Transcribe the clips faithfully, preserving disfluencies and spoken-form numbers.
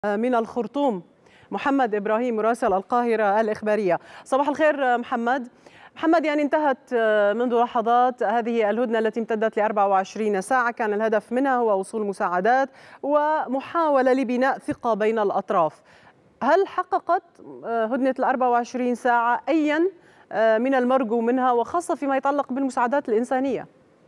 من الخرطوم محمد إبراهيم مراسل القاهرة الإخبارية. صباح الخير محمد. محمد، يعني انتهت منذ لحظات هذه الهدنة التي امتدت ل أربع وعشرين ساعة، كان الهدف منها هو وصول مساعدات ومحاولة لبناء ثقة بين الأطراف. هل حققت هدنة ال أربع وعشرين ساعة أيا من المرجو منها، وخاصة فيما يتعلق بالمساعدات الإنسانية؟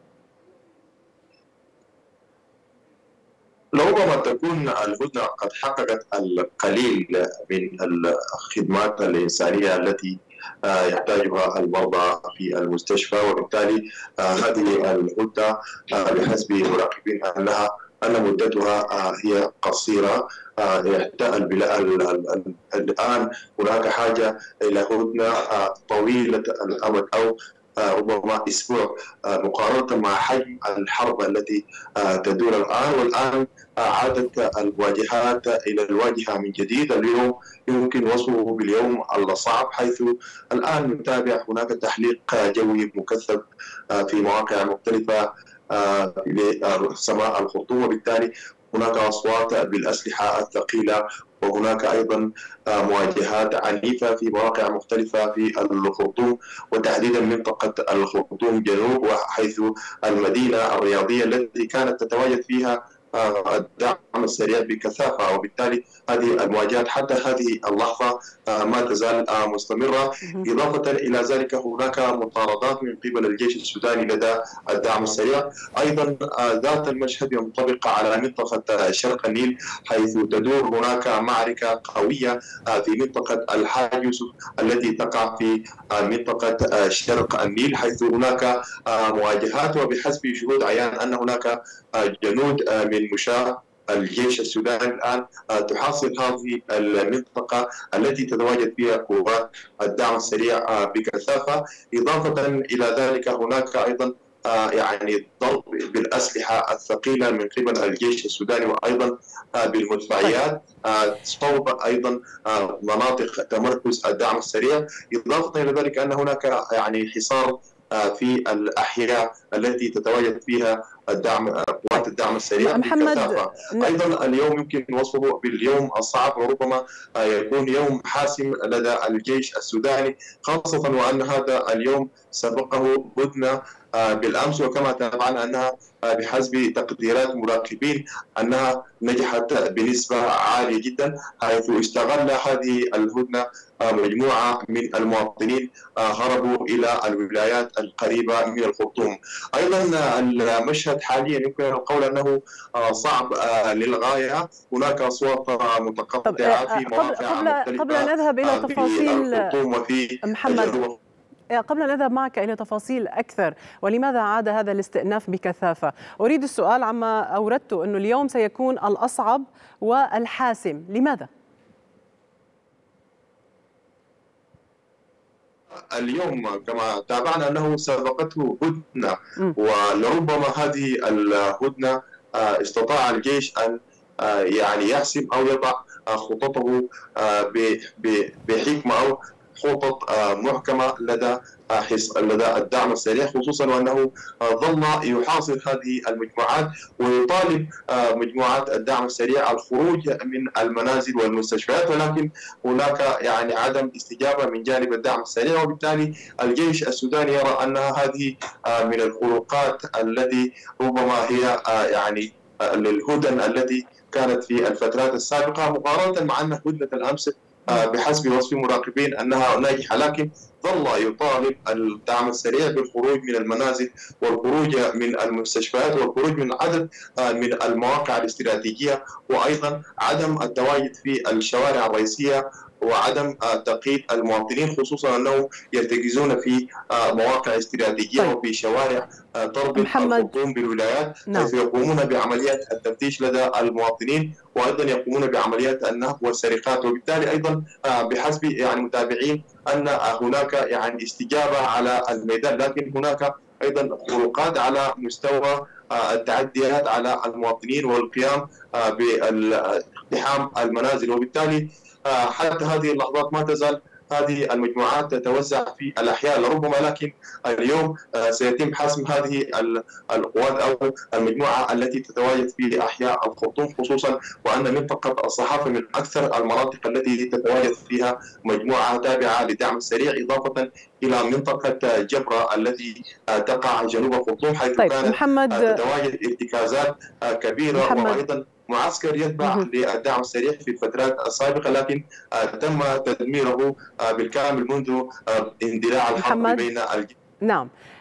لربما تكون الهدنة قد حققت القليل من الخدمات الإنسانية التي يحتاجها المرضى في المستشفى، وبالتالي هذه الهدنة بحسب مراقبين أنها أن مدتها هي قصيرة. الآن هناك حاجة إلى هدنة طويلة الأمد أو ربما اسبوع، مقارنه مع حجم الحرب التي تدور الان. والان عادت الواجهات الى الواجهه من جديد. اليوم يمكن وصفه باليوم الصعب، حيث الان نتابع هناك تحليق جوي مكثف في مواقع مختلفه لسماء الخرطوم، وبالتالي هناك اصوات بالاسلحه الثقيله، وهناك ايضا مواجهات عنيفه في مواقع مختلفه في الخرطوم، وتحديدا منطقه الخرطوم جنوب، وحيث المدينه الرياضيه التي كانت تتواجد فيها الدعم السريع بكثافه. وبالتالي هذه المواجهات حتى هذه اللحظه ما تزال مستمره. اضافه الى ذلك هناك مطاردات من قبل الجيش السوداني لدى الدعم السريع. ايضا ذات المشهد ينطبق على منطقه شرق النيل، حيث تدور هناك معركه قويه في منطقه الحاج يوسف التي تقع في منطقه شرق النيل، حيث هناك مواجهات، وبحسب شهود عيان ان هناك جنود من مشاة الجيش السوداني الآن تحاصر هذه المنطقة التي تتواجد فيها قوات الدعم السريع بكثافة. إضافة إلى ذلك هناك أيضا يعني ضرب بالأسلحة الثقيلة من قبل الجيش السوداني، وأيضا بالمدفعيات صوب أيضا مناطق تمركز الدعم السريع. إضافة إلى ذلك أن هناك يعني حصار في الأحياء التي تتواجد فيها الدعم قوات الدعم السريع بكثافة. أيضا اليوم يمكن وصفه باليوم الصعب، وربما يكون يوم حاسم لدى الجيش السوداني، خاصة وأن هذا اليوم سبقه هدنة بالأمس، وكما تابعنا أنها بحسب تقديرات مراقبين أنها نجحت بنسبة عالية جدا، حيث استغل هذه الهدنة مجموعة من المواطنين هربوا إلى الولايات القريبة من الخرطوم. أيضا المشهد حاليا يمكن القول أنه صعب للغاية، هناك أصوات متقطعة في مواقع مختلفة قبل أن نذهب إلى تفاصيل الخرطوم وفي محمد، قبل أن نذهب معك إلى تفاصيل أكثر، ولماذا عاد هذا الاستئناف بكثافة؟ أريد السؤال عما أوردته أنه اليوم سيكون الأصعب والحاسم، لماذا؟ اليوم كما تابعنا أنه سبقته هدنة، ولربما هذه الهدنة استطاع الجيش أن يعني يحسم أو يضع خططه بحكمة أو خطط محكمة لدى لدى الدعم السريع، خصوصا وأنه ظل يحاصر هذه المجموعات ويطالب مجموعات الدعم السريع الخروج من المنازل والمستشفيات، ولكن هناك يعني عدم استجابة من جانب الدعم السريع. وبالتالي الجيش السوداني يرى أن هذه من الخروقات التي ربما هي يعني للهدن التي كانت في الفترات السابقة، مقارنة مع أن هدنة الأمس بحسب وصف مراقبين أنها ناجحة، لكن ظل يطالب الدعم السريع بالخروج من المنازل والخروج من المستشفيات والخروج من عدد من المواقع الاستراتيجية، وأيضا عدم التواجد في الشوارع الرئيسية، وعدم تقييد المواطنين، خصوصا أنهم يرتكزون في مواقع استراتيجية طيب. وفي شوارع تربط الخرطوم بالولايات، حيث يقومون بعمليات التفتيش لدى المواطنين، وايضا يقومون بعمليات النهب والسرقات. وبالتالي ايضا بحسب يعني متابعين ان هناك يعني استجابه على الميدان، لكن هناك ايضا خروقات على مستوى التعديات على المواطنين والقيام باقتحام المنازل. وبالتالي حتى هذه اللحظات ما تزال هذه المجموعات تتوزع في الأحياء لربما، لكن اليوم سيتم حسم هذه القوات أو المجموعة التي تتواجد في أحياء الخرطوم خصوصا، وأن منطقة الصحافة من أكثر المناطق التي تتواجد فيها مجموعة تابعة لدعم السريع، إضافة إلى منطقة جبرة التي تقع جنوب الخرطوم، حيث طيب كانت محمد تتواجد ارتكازات كبيرة محمد. وأيضا معسكر يتبع للدعم السريع في الفترات السابقة، لكن تم تدميره بالكامل منذ اندلاع الحرب بين الجيش. نعم.